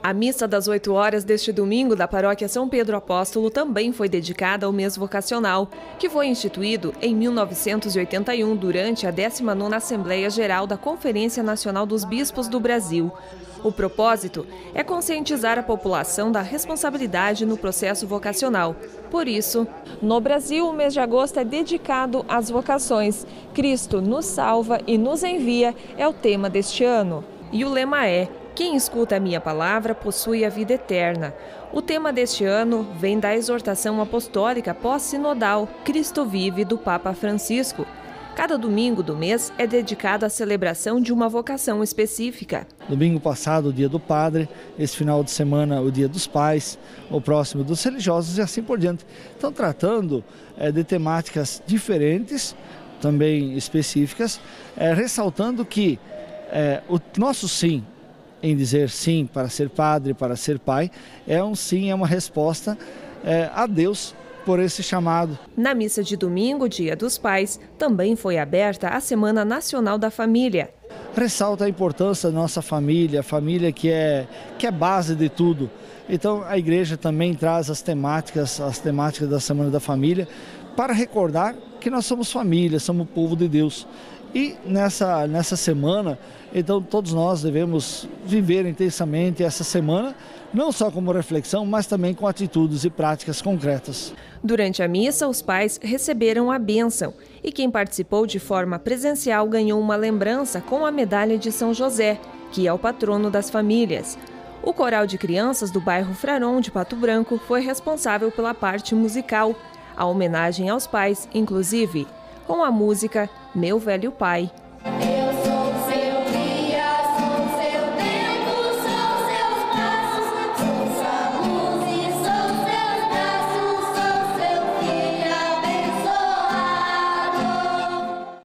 A missa das 8 horas deste domingo da Paróquia São Pedro Apóstolo também foi dedicada ao mês vocacional, que foi instituído em 1981 durante a 19ª Assembleia Geral da Conferência Nacional dos Bispos do Brasil. O propósito é conscientizar a população da responsabilidade no processo vocacional. Por isso, no Brasil, o mês de agosto é dedicado às vocações. Cristo nos salva e nos envia é o tema deste ano. E o lema é: quem escuta a minha palavra possui a vida eterna. O tema deste ano vem da exortação apostólica pós-sinodal Cristo Vive, do Papa Francisco. Cada domingo do mês é dedicado à celebração de uma vocação específica. Domingo passado, o Dia do Padre, esse final de semana, o Dia dos Pais, o próximo dos religiosos e assim por diante. Estão tratando de temáticas diferentes, também específicas, ressaltando que o nosso sim, em dizer sim para ser padre, para ser pai, é um sim, é uma resposta a Deus por esse chamado. Na missa de domingo, Dia dos Pais, também foi aberta a Semana Nacional da Família. Ressalta a importância da nossa família, a família que é base de tudo. Então a igreja também traz as temáticas da Semana da Família, para recordar que nós somos família, somos o povo de Deus. E nessa semana, então todos nós devemos viver intensamente essa semana, não só como reflexão, mas também com atitudes e práticas concretas. Durante a missa, os pais receberam a bênção e quem participou de forma presencial ganhou uma lembrança com a medalha de São José, que é o patrono das famílias. O coral de crianças do bairro Fraron de Pato Branco foi responsável pela parte musical, a homenagem aos pais, inclusive com a música Meu Velho Pai.